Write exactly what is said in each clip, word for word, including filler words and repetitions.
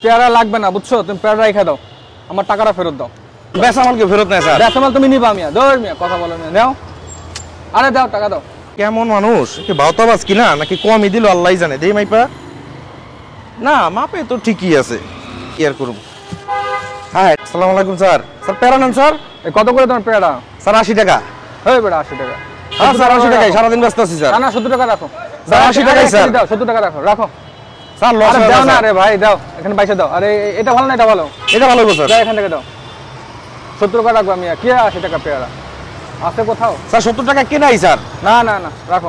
পেয়ারা লাগবে না বুঝছো, তুমি পেয়ারা রেখে দাও, আমার টাকাটা ফেরত দাও। বেসামালকে ফেরত নেয় স্যার? বেসামাল তুমি নিবা মিয়া, দৌড় মিয়া, কথা বলো মিয়া, দাও। আরে দাও, টাকা দাও। কেমন মানুষ, কি বাউতাবাজ কিনা নাকি কমই দিল আল্লাহই জানে। দেই মাইপা না, মাপে তো ঠিকই আছে, কি আর করব। হ্যাঁ, আসসালামু আলাইকুম স্যার। স্যার পেয়ারা নেন স্যার? কত করে তোমার পেয়ারা? স্যার আশি টাকা। হ্যাঁ বেটা, আশি টাকা। হ্যাঁ স্যার আশি টাকাই, সারাদিন ব্যস্ত আছি স্যার। না না, সত্তর টাকা রাখো স্যার। আশি টাকাই স্যার। দাও, সত্তর টাকা রাখো, রাখো স্যার। লস দাও না রে ভাই, দাও, এখানে পয়সা দাও। আরে এটা ভালো না, এটা ভালো, এটা ভালো গো স্যার। দাও, এখান থেকে দাও। সত্তর টাকা রাখবো আমি, কি আশি টাকা পেয়ারা আছে কোথাও? স্যার সত্তর টাকা কেনাই স্যার। না না না, রাখো।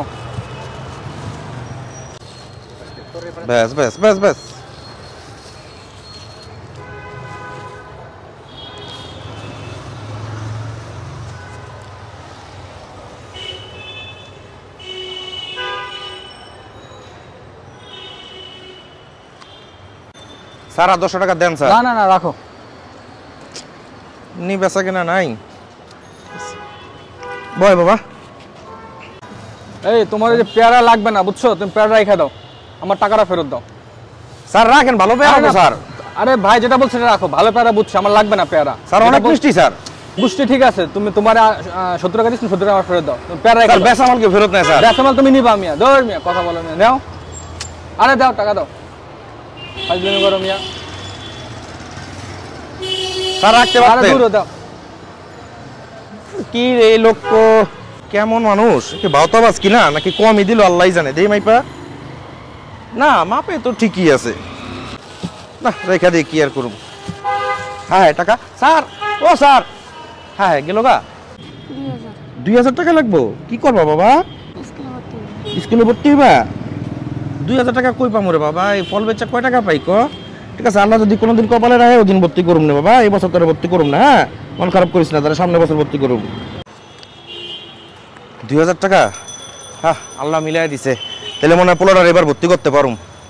ব্যাস ব্যাস ব্যাস ব্যাস। স্যার আর দশশো টাকা দেন স্যার। না না না, রাখো। নি বেচা কেনা নাই। বয় বাবা। এই তোমার যে পেয়ারা লাগবে না বুঝছো, তুমি পেয়ারা রেখে দাও, আমার টাকাটা ফেরত দাও। স্যার রাখেন, ভালো পেয়ারা তো স্যার। আরে ভাই যেটা বলছো সেটা রাখো, ভালো পেয়ারা বুঝছো, আমার লাগবে না পেয়ারা। স্যার অনেক মিষ্টি স্যার। বুঝছি, ঠিক আছে, তুমি তোমার সত্তর টাকা দিচ্ছ, সত্তর টাকা আমার ফেরত দাও। তুমি পেয়ারা রেখে দাও। বেসামালকে ফেরত নেয় স্যার? বেসামাল তুমি নিবা মিয়া, দৌড় মিয়া, কথা বলো মিয়া, দাও। আরে দাও, টাকা দাও, ফাজলামি করো মিয়া। স্যার রাখতে আরে পারতেন। দূর দাও। কি রে লোক, কেমন মানুষ, কি বাউতাবাজ কিনা নাকি কমই দিল আল্লাহই জানে। দেই মাইপা না, মাপে তো ঠিকই আছে। না রেখা দিয়ে কি আর করব। হ্যাঁ টাকা স্যার। ও স্যার, হ্যাঁ গেল গা। দুই হাজার টাকা লাগবো? কি করবা বাবা? স্কুলে ভর্তি হইবা? দুই হাজার টাকা কই পামো রে বাবা, এই ফল বেচা কয় টাকা পাই ক? ঠিক আছে, আল্লাহ যদি কোনোদিন কপালে রাখে ওদিন ভর্তি করুম না বাবা, এই বছর তোরা ভর্তি করুম না। হ্যাঁ, মন খারাপ করিস না, তাহলে সামনের বছর ভর্তি করুম। দুই হাজার টাকা, হ্যাঁ আল্লাহ মিলাই দিছে, তাহলে মনে হয় পোলার এবার ভর্তি করতে পারুম।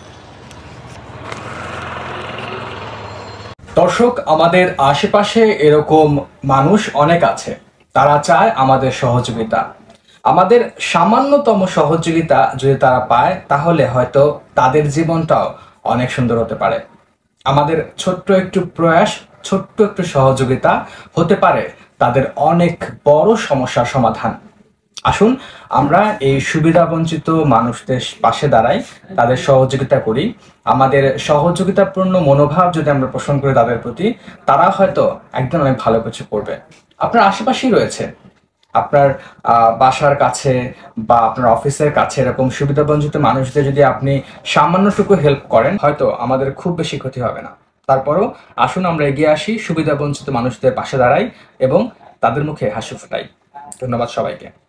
দর্শক, আমাদের আশেপাশে এরকম মানুষ অনেক আছে, তারা চায় আমাদের সহযোগিতা। আমাদের সামান্যতম সহযোগিতা যদি তারা পায়, তাহলে হয়তো তাদের জীবনটাও অনেক সুন্দর হতে পারে। আমাদের ছোট্ট একটু প্রয়াস, ছোট্ট একটু সহযোগিতা হতে পারে তাদের অনেক বড় সমস্যার সমাধান। আসুন আমরা এই সুবিধা বঞ্চিত মানুষদের পাশে দাঁড়াই, তাদের সহযোগিতা করি। আমাদের সহযোগিতাপূর্ণ মনোভাব যদি আমরা পোষণ করি তাদের প্রতি, তারা হয়তো একদিন অনেক ভালো কিছু করবে। আপনার আশেপাশেই রয়েছে, আপনার বাসার কাছে বা আপনার অফিসের কাছে এরকম সুবিধা বঞ্চিত মানুষদের যদি আপনি সামান্যটুকু হেল্প করেন, হয়তো আমাদের খুব বেশি ক্ষতি হবে না। তারপরও আসুন আমরা এগিয়ে আসি, সুবিধা বঞ্চিত মানুষদের পাশে দাঁড়াই এবং তাদের মুখে হাসি ফোটাই। ধন্যবাদ সবাইকে।